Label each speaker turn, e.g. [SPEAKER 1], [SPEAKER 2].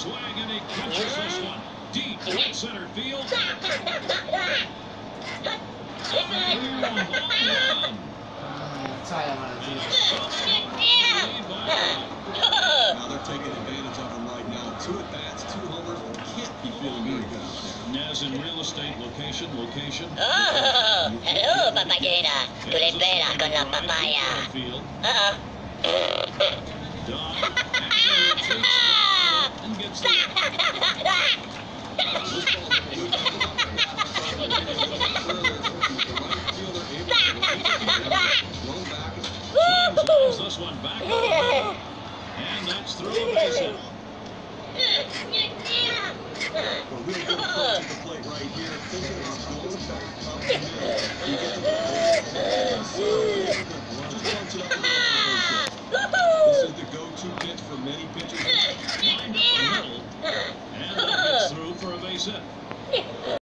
[SPEAKER 1] swing, and he catches this one deep right center field.
[SPEAKER 2] Now they're taking advantage of him right now. 2 at-bats, 2 homers. Can't be feeling very good out there.
[SPEAKER 1] Naz in real estate, location.
[SPEAKER 3] Oh, hello, papayera. Tu le pera con la papaya.
[SPEAKER 1] Don actually takes and gets the Slides this one back up, and that's through a base hit.
[SPEAKER 2] Well, real good approach at the plate right here. Thinking about going back up the middle. You get the ball, just punch it up the middle. This is the go-to pitch for many pitchers.
[SPEAKER 1] Lined up the middle, and that gets through for a base hit.